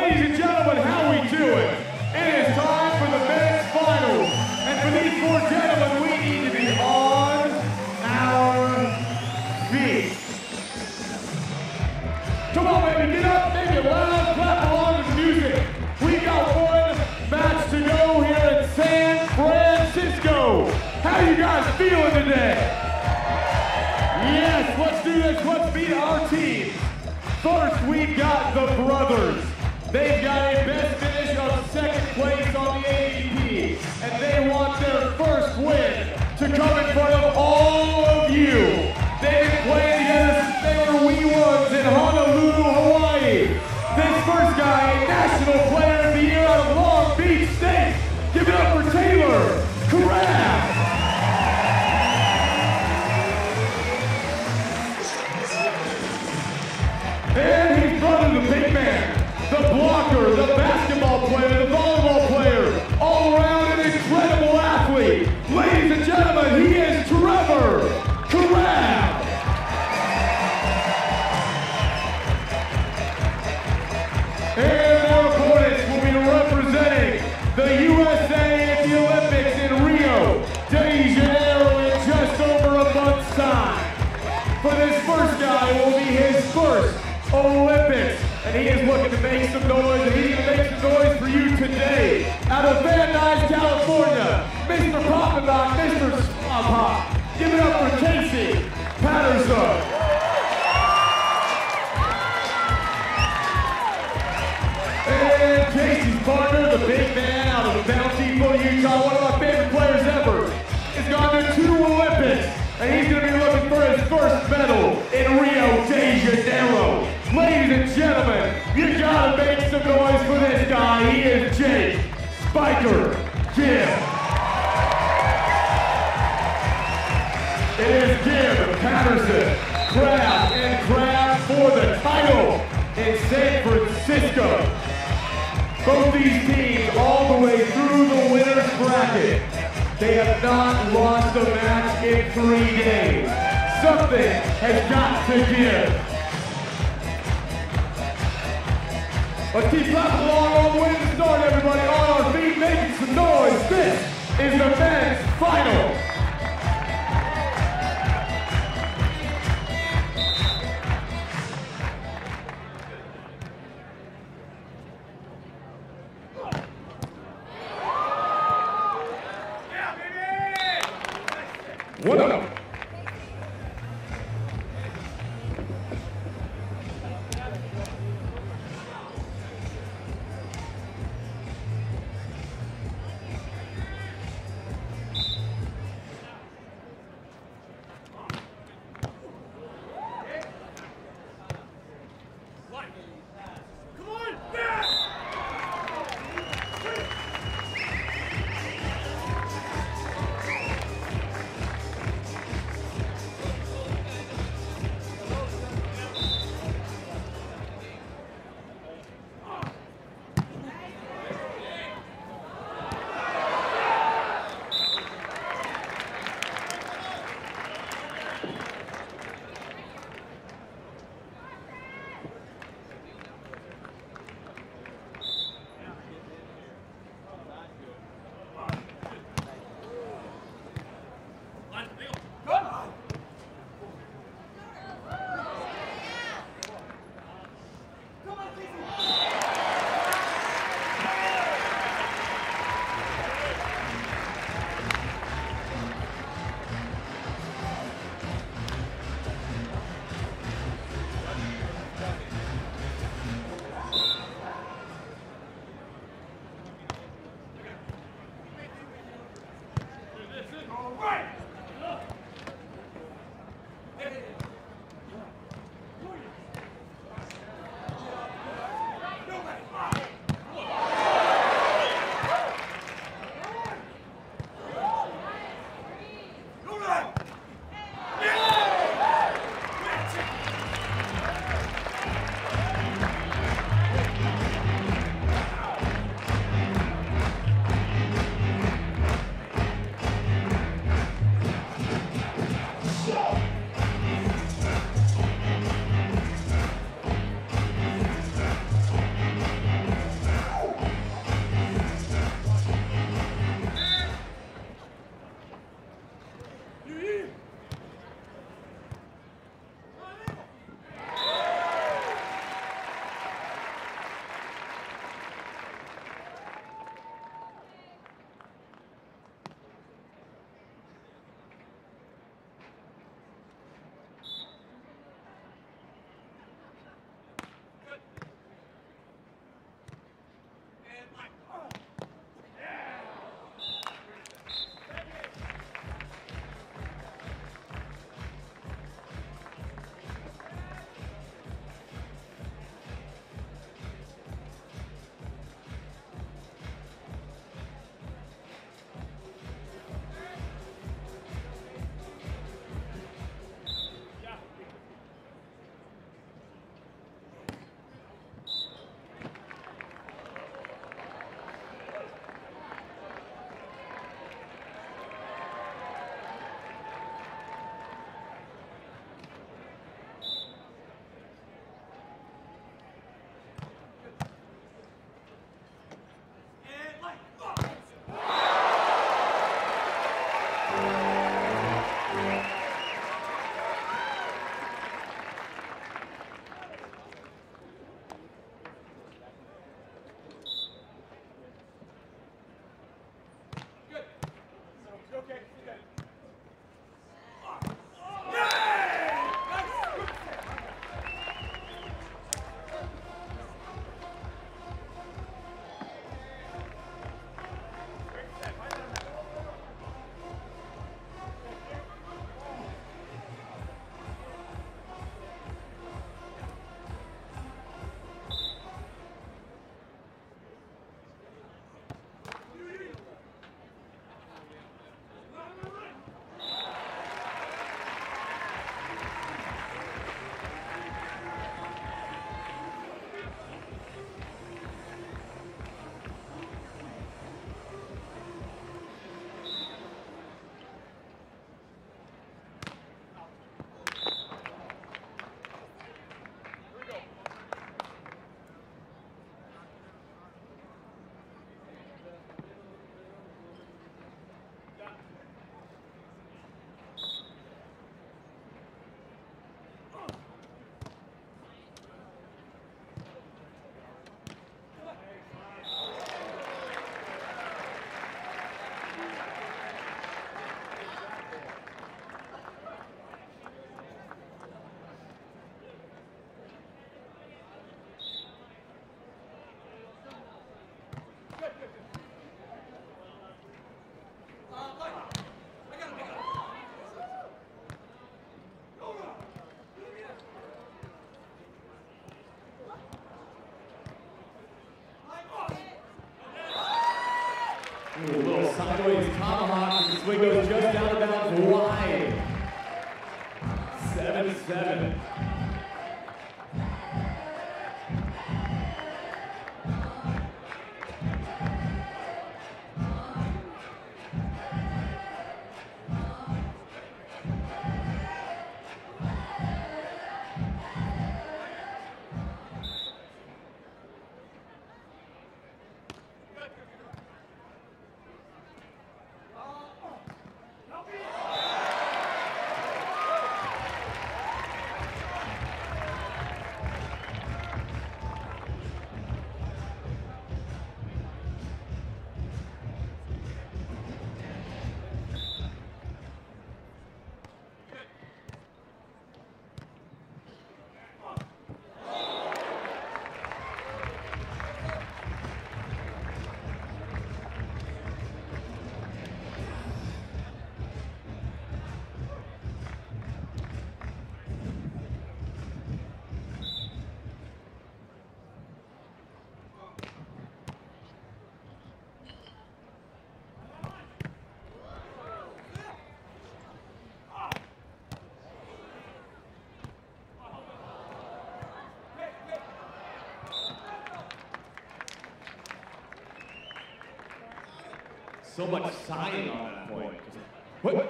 Ladies and gentlemen, how we doing? It is time for the men's finals. And for these four gentlemen, we need to be on our feet. Come on, baby, get up, make it loud, clap along with the music. We got one match to go here in San Francisco. How you guys feeling today? Yes, let's do this. Let's beat our team. First, we've got the brothers. They've got a best finish of second place on the AVP, and they want their first win to come in front of all of you. They've been playing together since they were wee ones in Honolulu, Hawaii. This first guy, a National Player of the Year out of Long Beach State. Give it up for Taylor Crabb. And he's brother, the big man, the blocker, the basketball player, the volleyball player, all around an incredible athlete. Ladies and gentlemen, he is Trevor Crabb. And their opponents will be representing the USA at the Olympics in Rio de Janeiro in just over a month's time. For this first guy will be his first Olympics, and he is looking to make some noise, and he's going to make some noise for you today. Out of Van Nuys, California, Mr. Pop-and-Lock, Mr. Swamp. Give it up for Casey Patterson. And Casey's partner, the big man out of Bountiful, Utah, one of my favorite players ever, has gone to 2 Olympics, and he's going to be looking for his first medal in Rio de Janeiro. Ladies and gentlemen, you gotta make some noise for this guy. He is Jake Gibb. It is Gibb, Patterson, Crabb, and Crabb for the title in San Francisco. Both these teams all the way through the winner's bracket. They have not lost a match in 3 days. Something has got to give. Let's keep clapping along all the way to the start, everybody. On our feet, making some noise. This is the men's final. What up? Swing goes just out of bounds wide. 7-7. So much sighing on that point. What?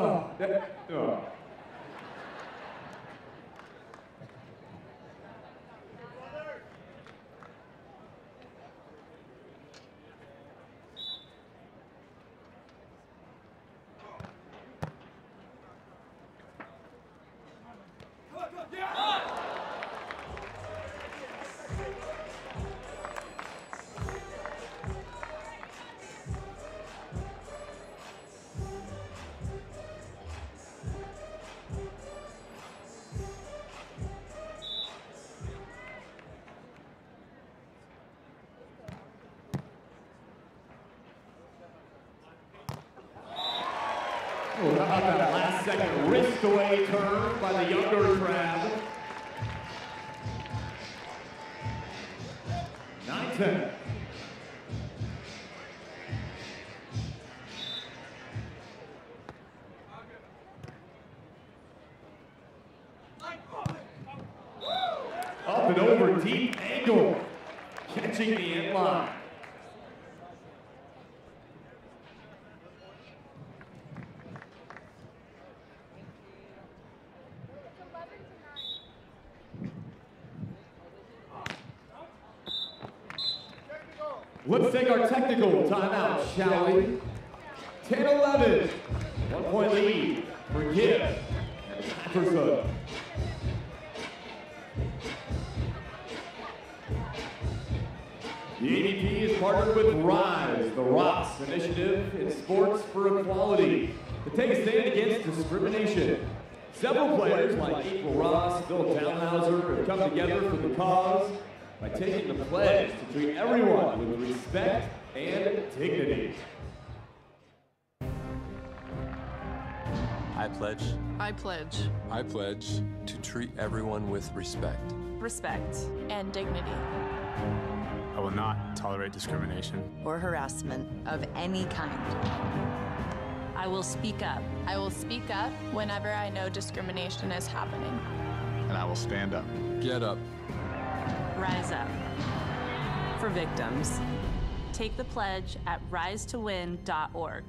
How about that last second wrist away turn by the younger Crabb. 9-10. Up and over, deep angle, catching the end line. Let's take our technical timeout, shall we? 10-11. 1 point lead for Gibb and Patterson. The AVP is partnered with Rise, the Ross Initiative in Sports for Equality, to take a stand against discrimination. Several players like April Ross, Phil Townhauser have come together for the cause by taking the pledge to treat everyone with respect and dignity. I pledge. I pledge. I pledge to treat everyone with respect. Respect and dignity. I will not tolerate discrimination or harassment of any kind. I will speak up. I will speak up whenever I know discrimination is happening. and I will stand up. Get up. Rise up. For victims. Take the pledge at risetowin.org.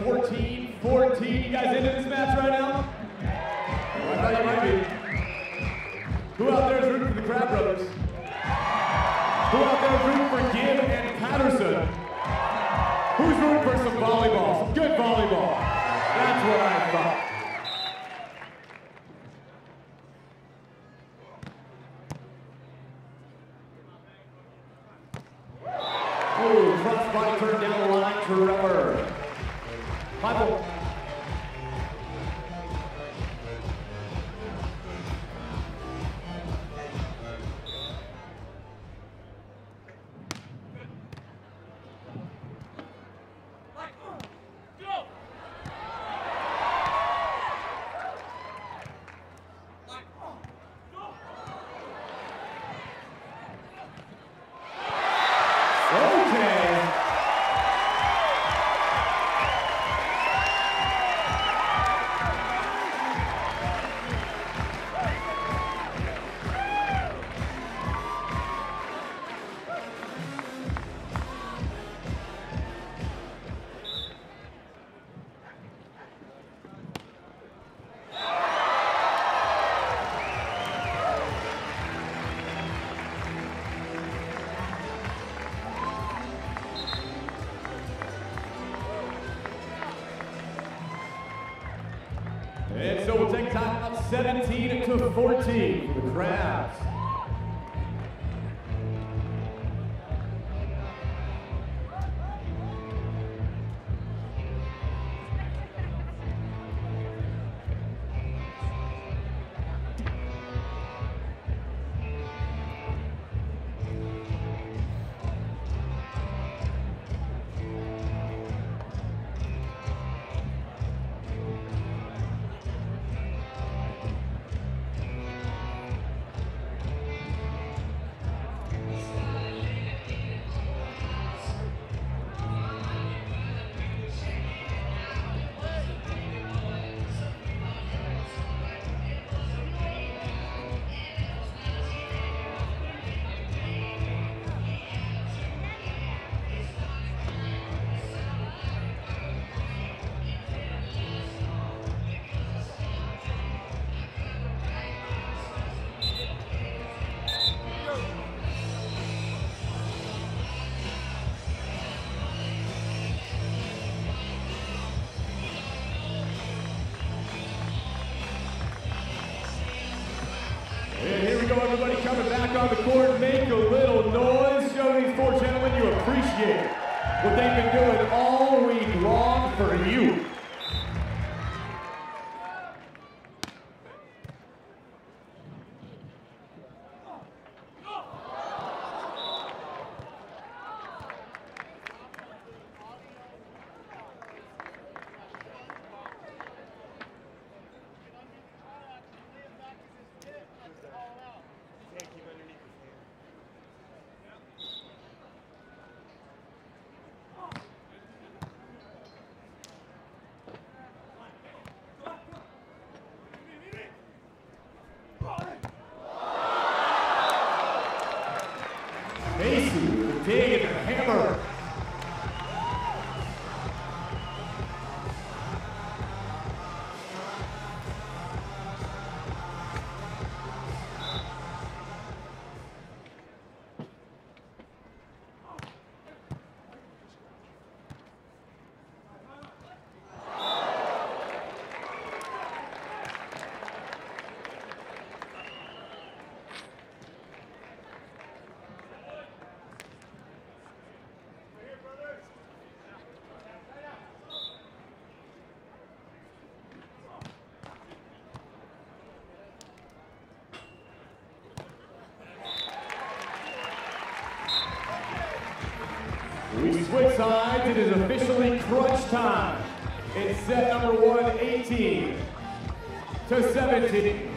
14-14. You guys into this match right now? Oh, I thought you might be. Who out there is rooting for the Crabb brothers? Who out there is rooting for Gibb and Patterson? Who's rooting for some volleyball? Some good volleyball. That's what I thought. Ooh, crossbody turn down the line, Trevor. 5-0. And so we'll take time out 17-14 for the Crabbs. Everybody coming back on the court, make a little noise. Show these four gentlemen you appreciate what they've been doing all week long for you. Casey with the dig and the hammer. We switch sides. It is officially crunch time. It's set number 1, 18-17.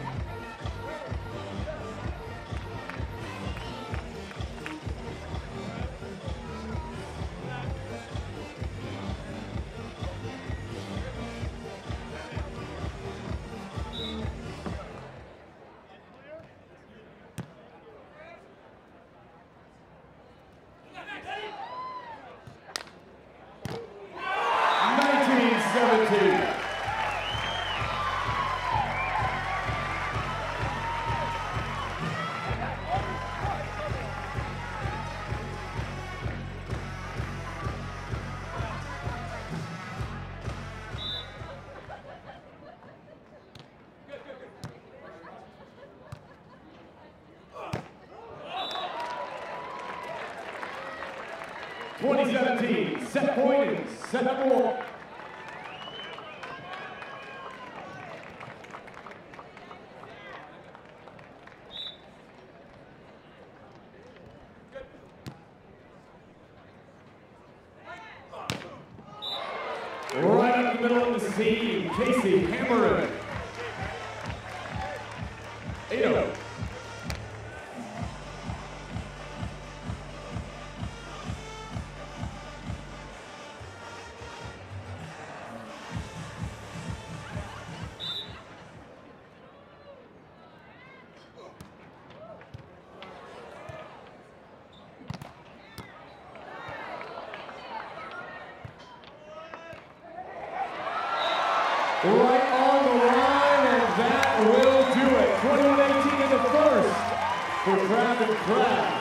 2017. Set point is set number 1. Right up the middle of the scene, Casey hammering. 8-0. Right on the line, and that will do it. 21-18 in the first for Trevor Crabb.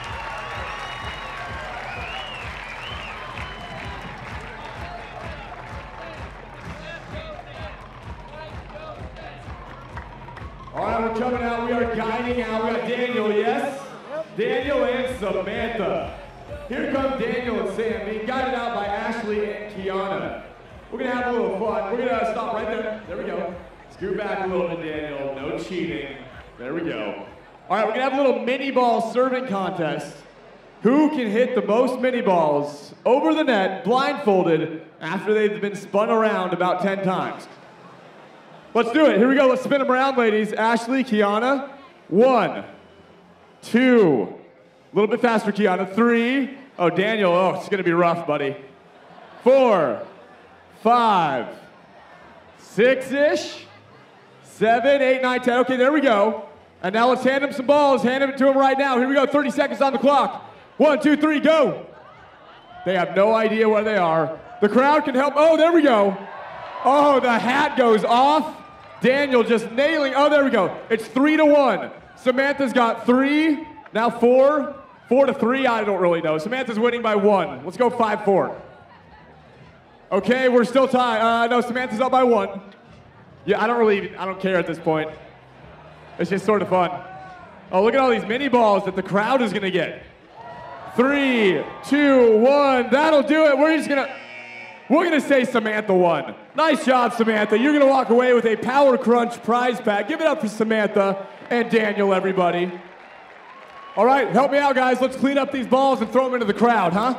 All right, we're coming out. We are guiding out. We got Daniel, yes? Daniel and Samantha. Here come Daniel and Sam, being guided out by Ashley and Kiana. We're gonna have a little fun. We're gonna stop right there. There we go. Scoot back a little bit, Daniel. No cheating. There we go. All right, we're gonna have a little mini ball serving contest. Who can hit the most mini balls over the net, blindfolded, after they've been spun around about 10 times? Let's do it. Here we go. Let's spin them around, ladies. Ashley, Kiana. 1, 2. A little bit faster, Kiana. 3. Oh, Daniel. Oh, it's gonna be rough, buddy. 4. 5, 6-ish, 7, 8, 9, 10. Okay, there we go. And now let's hand him some balls. Hand it to him right now. Here we go, 30 seconds on the clock. 1, 2, 3, go. They have no idea where they are. The crowd can help. Oh, there we go. Oh, the hat goes off. Daniel just nailing. Oh, there we go. It's 3-1. Samantha's got 3, now 4. 4-3, I don't really know. Samantha's winning by 1. Let's go 5-4. Okay, we're still tied. No, Samantha's up by 1. Yeah, I don't care at this point. It's just sort of fun. Oh, look at all these mini balls that the crowd is gonna get. 3, 2, 1, that'll do it. We're gonna say Samantha won. Nice job, Samantha. You're gonna walk away with a Power Crunch prize pack. Give it up for Samantha and Daniel, everybody. All right, help me out, guys. Let's clean up these balls and throw them into the crowd, huh?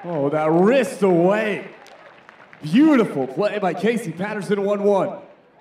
Oh, that wrist away. Beautiful play by Casey Patterson, 1-1.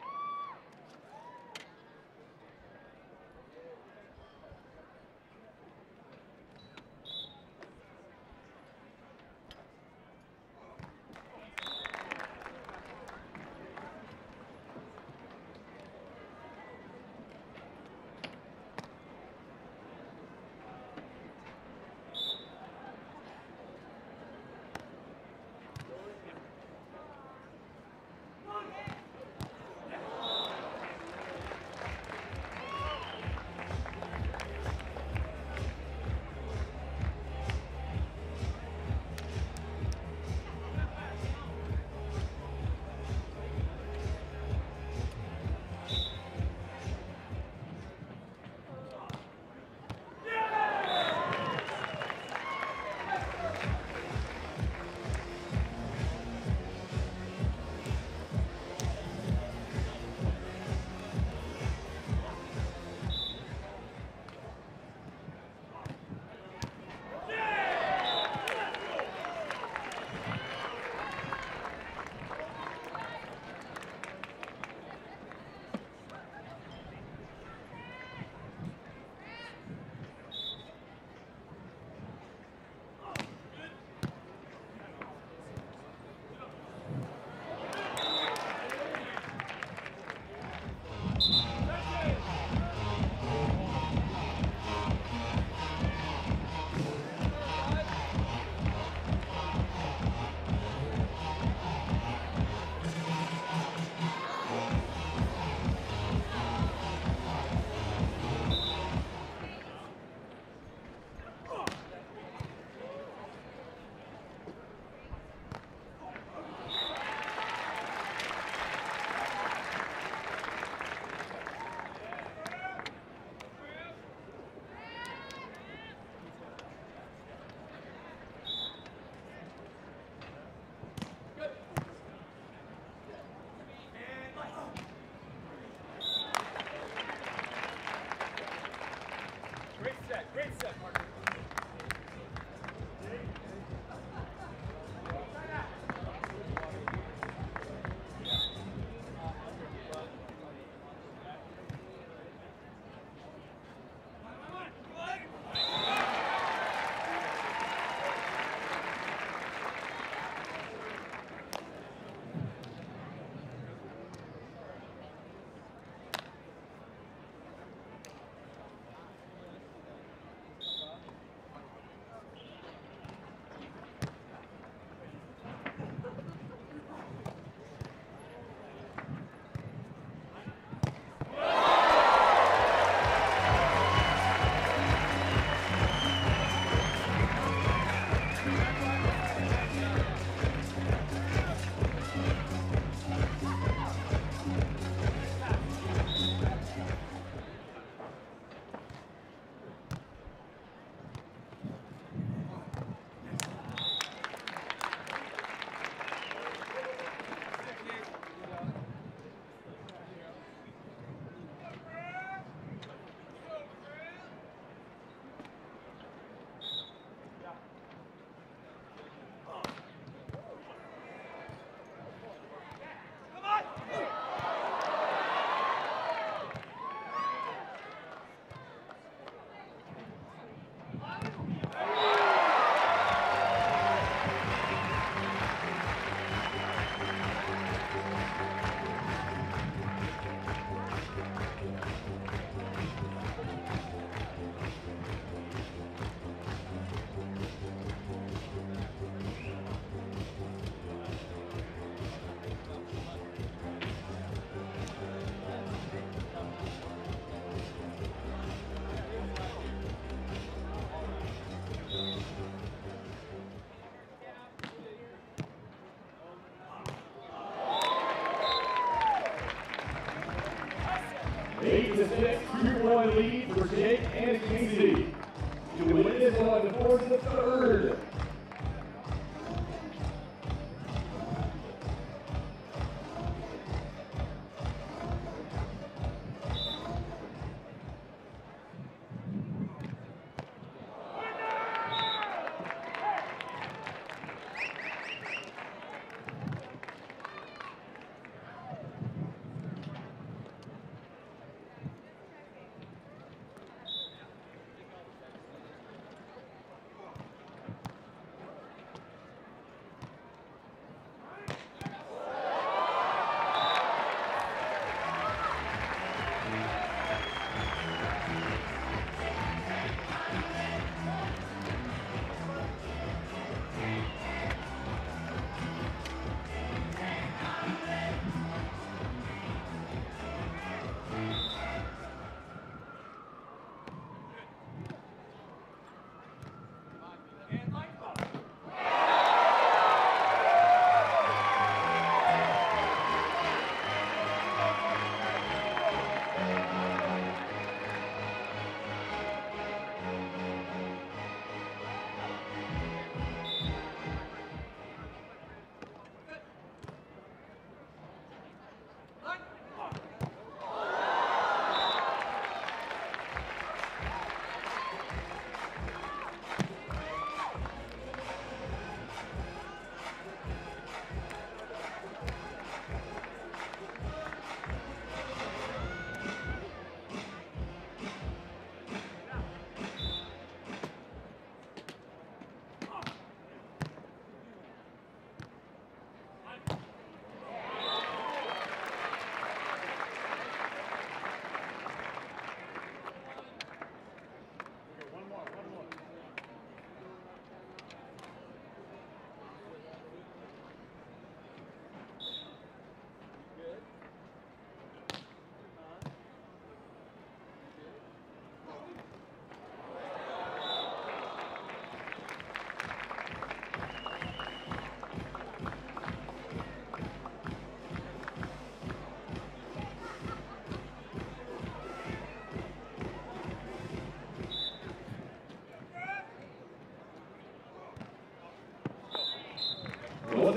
This next 2-1 lead for Jake and Casey. To win this one, for the third.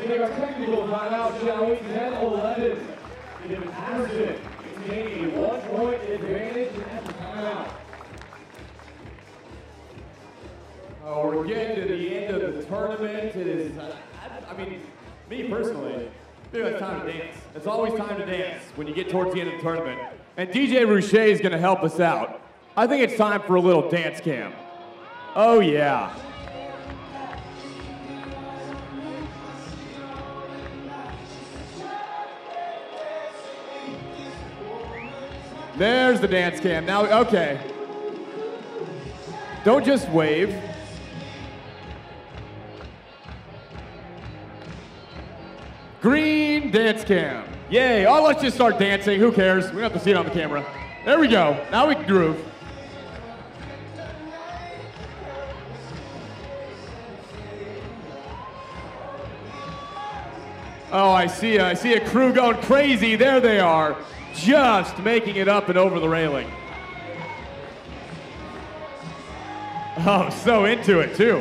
take our technical timeout, shall we? 10-11. Gibb Casey taking a 1-point advantage at the timeout. Oh, we're getting to the end of the tournament. It is, I mean, me personally, I think it's time to dance. It's always time to dance when you get towards the end of the tournament. And DJ Rouchet is going to help us out. I think it's time for a little dance cam. Oh, yeah. There's the dance cam. Now, okay. Don't just wave. Green dance cam. Yay. Oh, let's just start dancing. Who cares? We don't have to see it on the camera. There we go. Now we can groove. Oh, I see a crew going crazy. There they are, just making it up and over the railing. Oh, so into it too.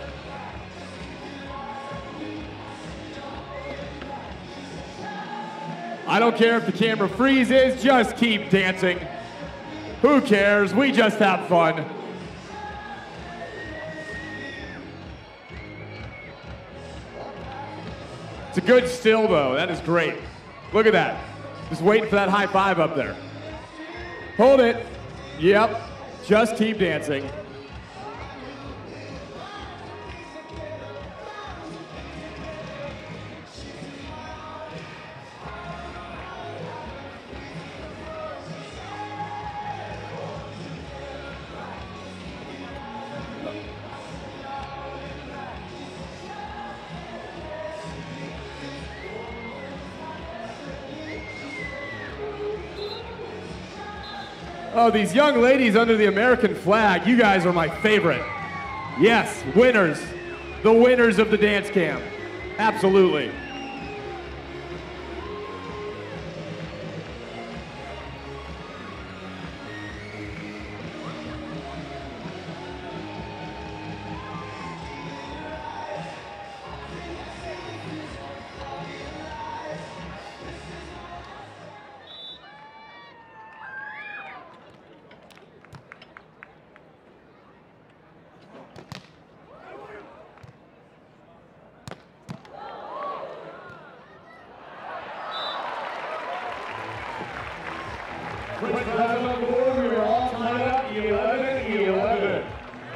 I don't care if the camera freezes, just keep dancing. Who cares? We just have fun. It's a good still though, that is great. Look at that. Just waiting for that high five up there. Hold it. Yep, just keep dancing. Oh, these young ladies under the American flag, you guys are my favorite. Yes, winners. The winners of the dance camp. Absolutely. On the board, we are all tied up 11-11.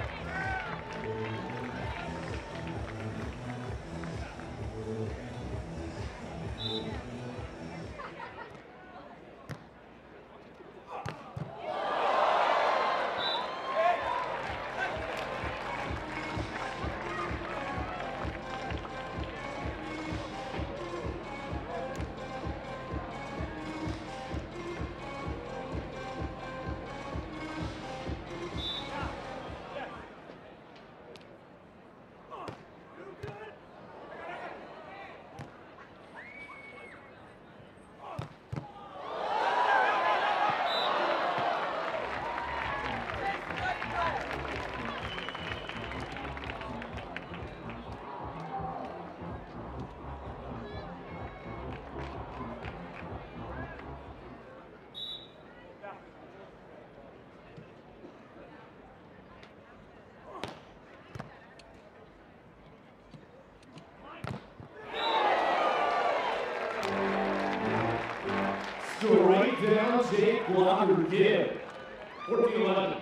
Straight down, Jake Gibb. 14-11.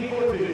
19-14.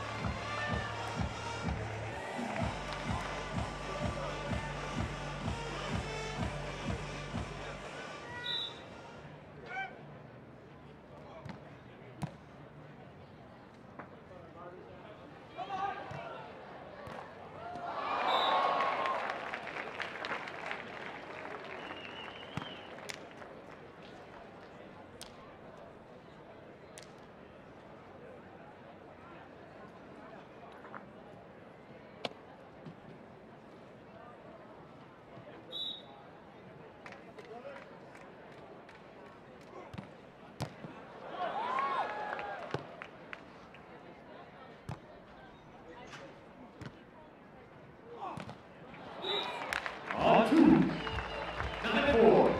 On two, 9-4.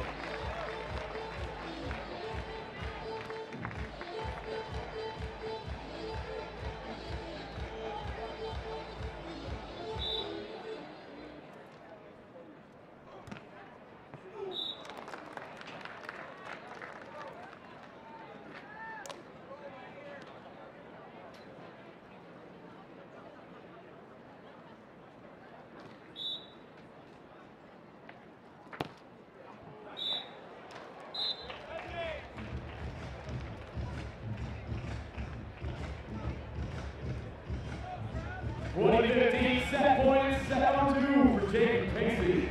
Set point, 7-2 for Jake Casey.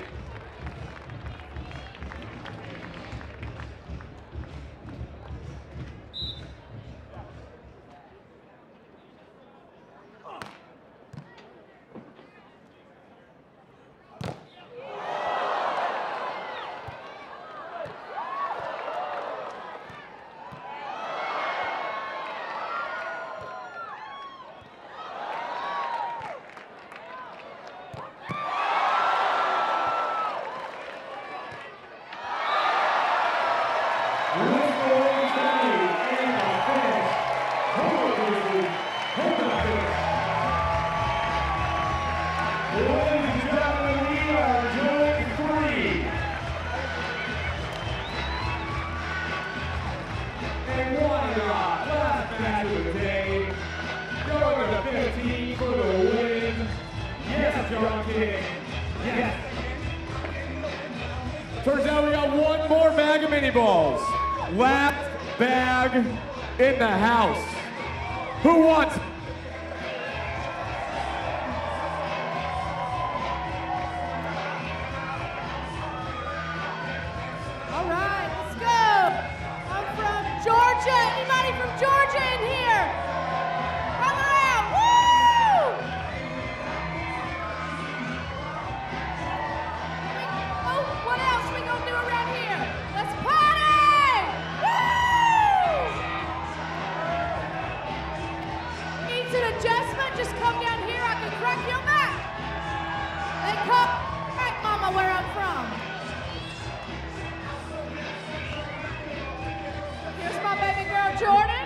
Turns out we got one more bag of mini balls. Last bag in the house. Who wants? All right, let's go. I'm from Georgia. Anybody from Georgia in here? Come around. Woo! Oh, what else we gonna do around here? Let's party! Woo! Needs an adjustment? Just come down here. I can crack your back. They come back, Mama, where I'm from. Here's my baby girl, Jordan.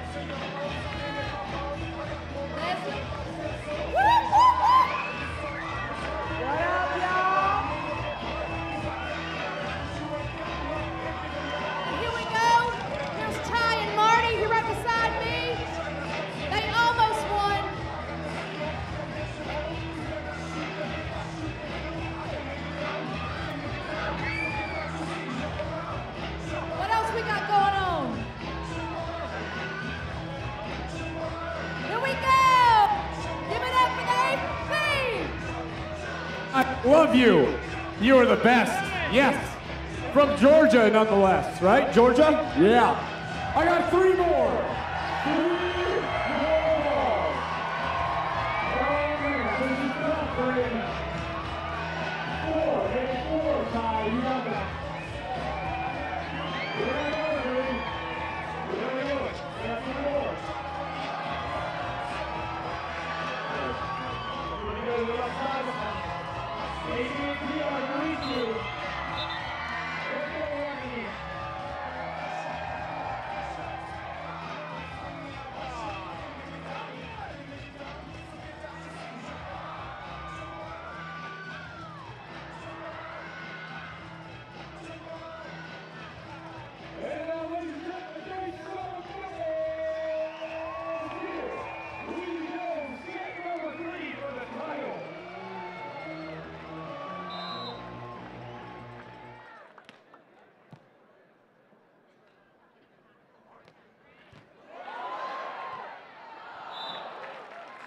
Leslie. Woo, woo, woo. What up, y'all? And here we go. Here's Ty and Marty here right beside me. They almost won. What else we got going on? Here we go! Give it up for the AVP! I love you. You are the best. Yes. From Georgia, nonetheless, right? Georgia? Yeah. I got three more. Three more balls. Four. Hey, four, Ty. You got that.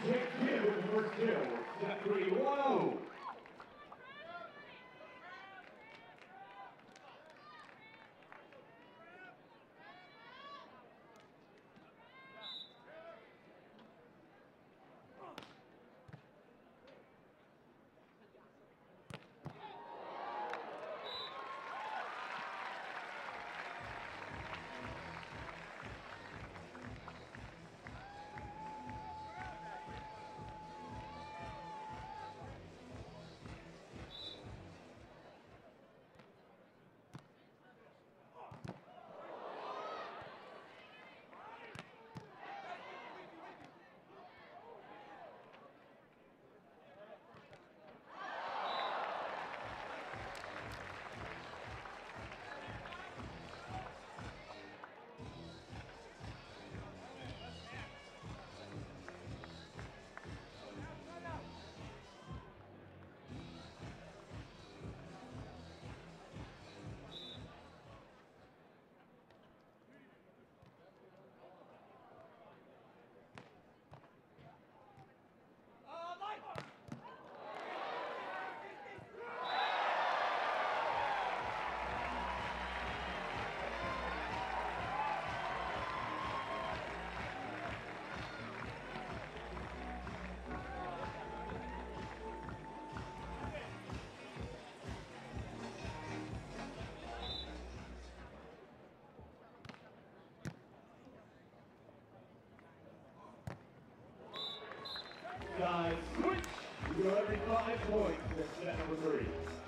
Jake Gibb with the first kill. Set 3, 1-0. Guys, switch. You go every 5 points. That's set number 3.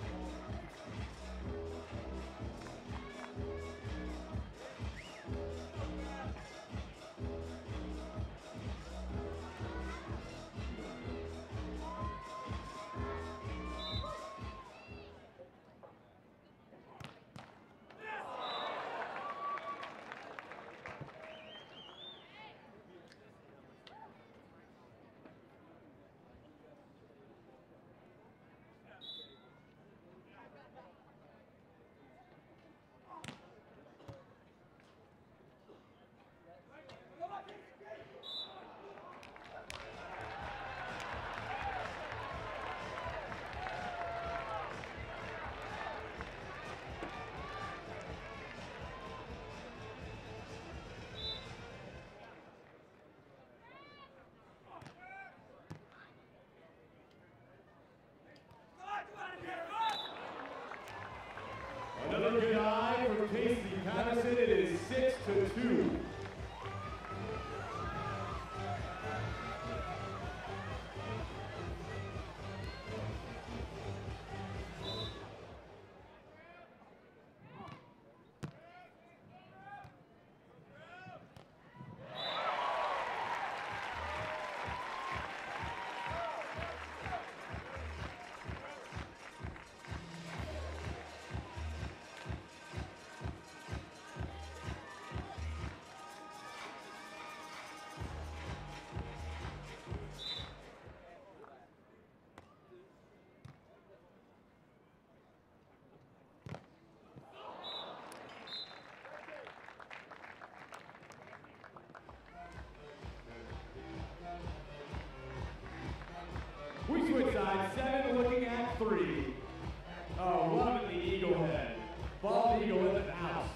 Another good eye from Casey Patterson. It is 6-2. We switch sides, 7 looking at 3. Oh, loving the eagle head. Ball eagle in the house.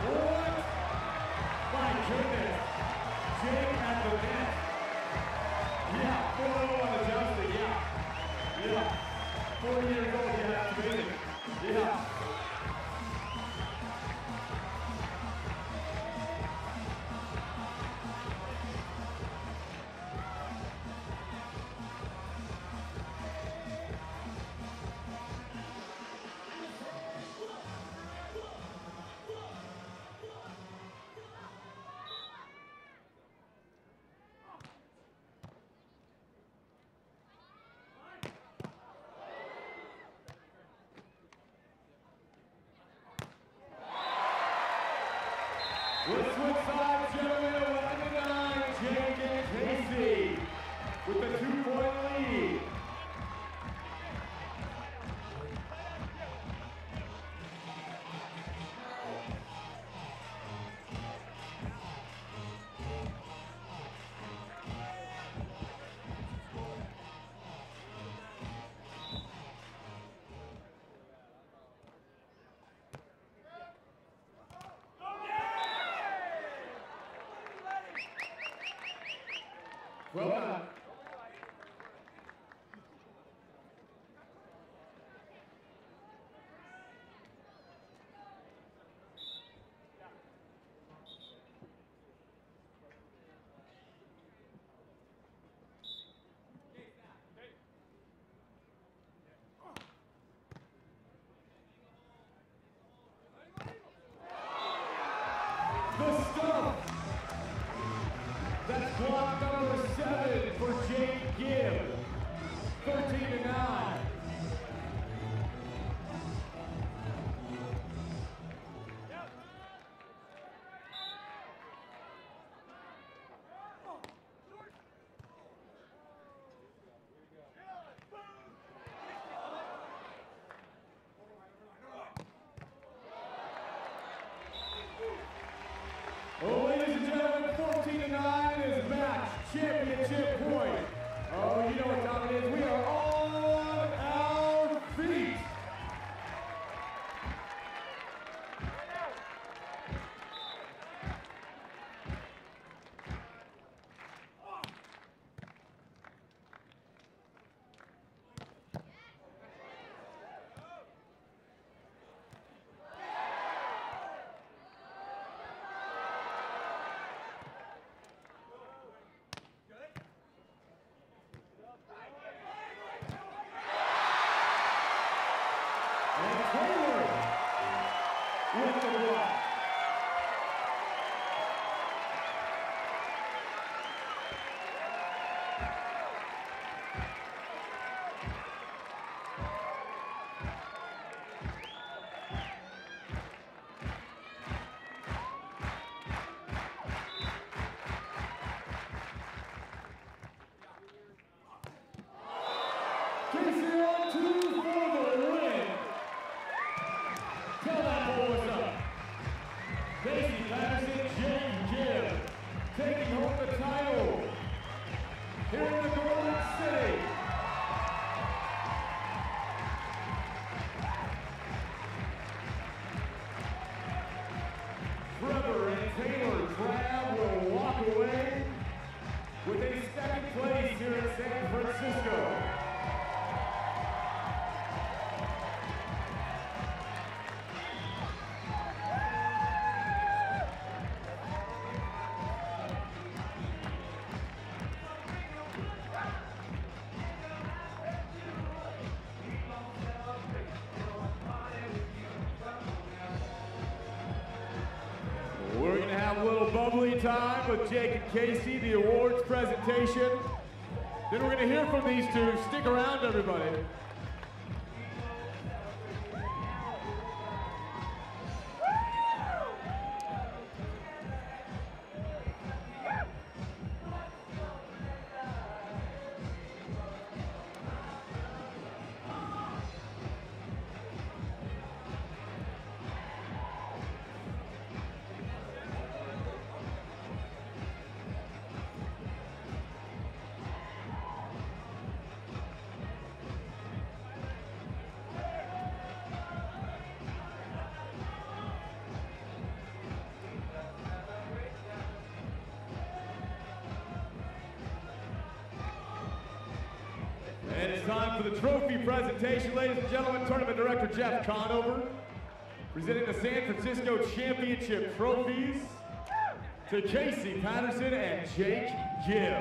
What? My goodness. Jake at the net. Yeah, 4-0 on the jousting, yeah. Yeah. 40 years old, yeah, that's amazing. Yeah. Let's switch sides, gentlemen. 11-9, Jake Gibb Casey with the 2-point lead. Well done. The stump. That's block number 7 for Jake Gibb. 13-9. Well, ladies and gentlemen, 14-9 is match championship point. Oh, you know what time it is. We are on our feet. And Taylor with the block. Casey on 2 for the win. Tell that boy what's up. Casey Patterson, Jake Gibb, taking home the title here in the Golden City. Trevor and Taylor Crabb will walk away with a second place here in San Francisco. We're going to have a little bubbly time with Jake and Casey, the awards presentation. Then we're going to hear from these two. Stick around, everybody. time for the trophy presentation. Ladies and gentlemen, Tournament Director Jeff Conover presenting the San Francisco Championship trophies to Casey Patterson and Jake Gibb.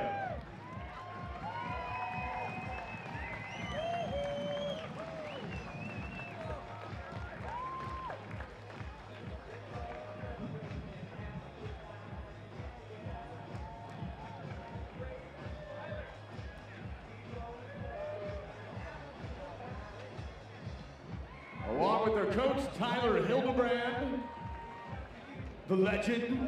Along with their coach, Tyler Hildebrand, the legend.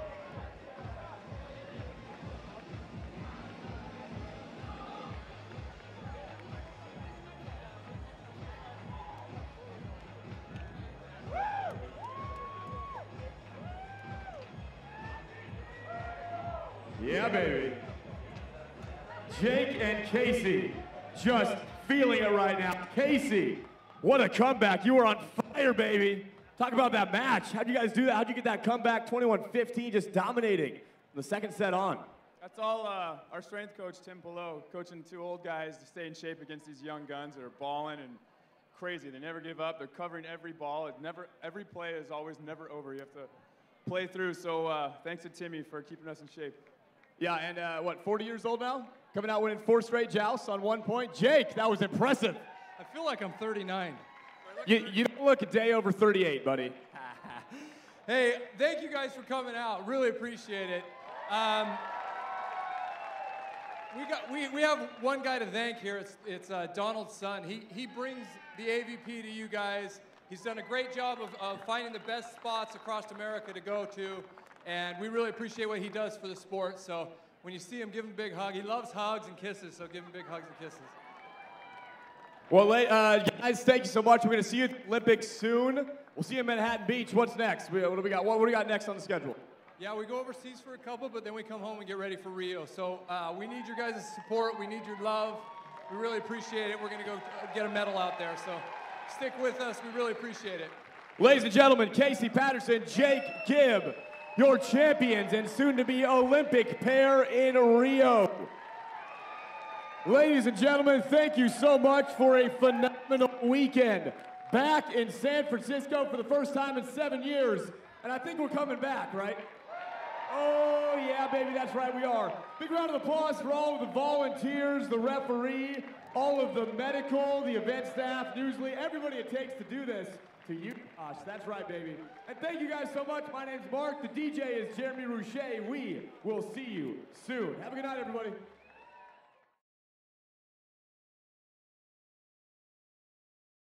Yeah, baby. Jake and Casey just feeling it right now. Casey, what a comeback. You were on fire, baby. Talk about that match. How'd you guys do that? How'd you get that comeback 21-15, just dominating the second set on? That's all our strength coach, Tim Below, coaching two old guys to stay in shape against these young guns that are balling and crazy. They never give up. They're covering every ball. Every play is always never over. You have to play through. So thanks to Timmy for keeping us in shape. Yeah, and what, 40 years old now? Coming out winning 4 straight jousts on 1 point. Jake, that was impressive. I feel like I'm 39. You don't look a day over 38, buddy. Hey, thank you guys for coming out. Really appreciate it. We have one guy to thank here. It's Donald's son. He brings the AVP to you guys. He's done a great job of finding the best spots across America to go to, and we really appreciate what he does for the sport. So when you see him, give him a big hug. He loves hugs and kisses, so give him big hugs and kisses. Well, guys, thank you so much. We're going to see you at the Olympics soon. We'll see you in Manhattan Beach. What's next? What do we got? What do we got next on the schedule? Yeah, we go overseas for a couple, but then we come home and get ready for Rio. So we need your guys' support. We need your love. We really appreciate it. We're going to go get a medal out there. So stick with us. We really appreciate it. Ladies and gentlemen, Casey Patterson, Jake Gibb, your champions and soon-to-be Olympic pair in Rio. Ladies and gentlemen, thank you so much for a phenomenal weekend. Back in San Francisco for the first time in 7 years, and I think we're coming back, right? Oh, yeah, baby, that's right, we are. Big round of applause for all of the volunteers, the referee, all of the medical, the event staff, Newsly, everybody it takes to do this. To you, Josh, that's right, baby. And thank you guys so much. My name's Mark. The DJ is Jeremy Rouchet. We will see you soon. Have a good night, everybody.